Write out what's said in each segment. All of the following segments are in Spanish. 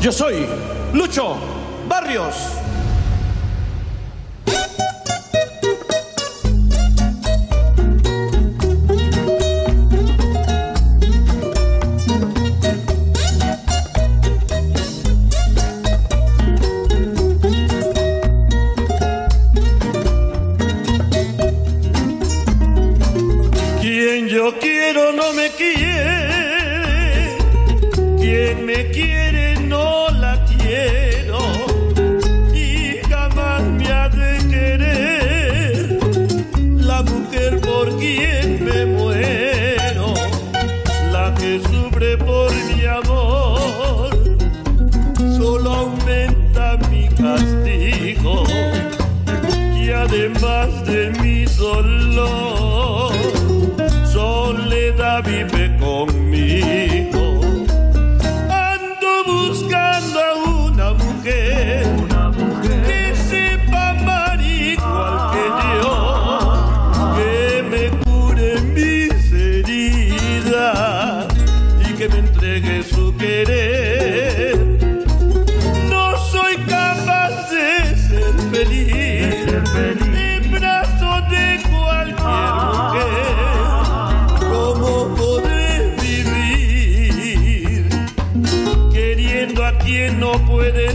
Yo soy Lucho Barrios. Quien yo quiero no me quiere, quien me quiere no la quiero, y jamás me ha de querer la mujer por quien me muero, la que sufre por mi amor, solo aumenta mi castigo, y además de mi dolor, soledad vive conmigo. Ando buscando a una mujer que sepa amar igual que yo, que me cure mis heridas y que me entregue su querer. No soy capaz de ser feliz en brazos de cualquier mujer. A quien no puede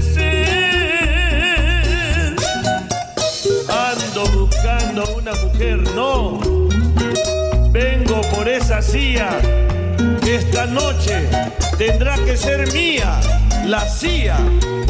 ser. Ando buscando a una mujer, no. Vengo por esa silla que esta noche tendrá que ser mía, la silla.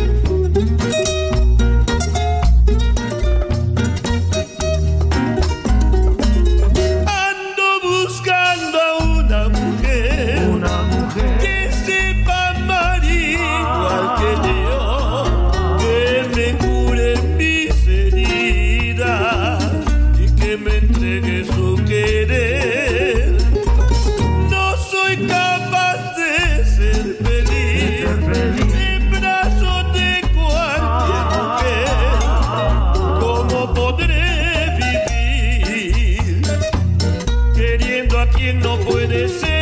Ando buscando a una mujer que sepa amar igual que yo, que me cure mis heridas y que me entregue su querer. No soy capaz de ser feliz en brazos de cualquier mujer. ¿Cómo podré vivir queriendo a quien no puede ser?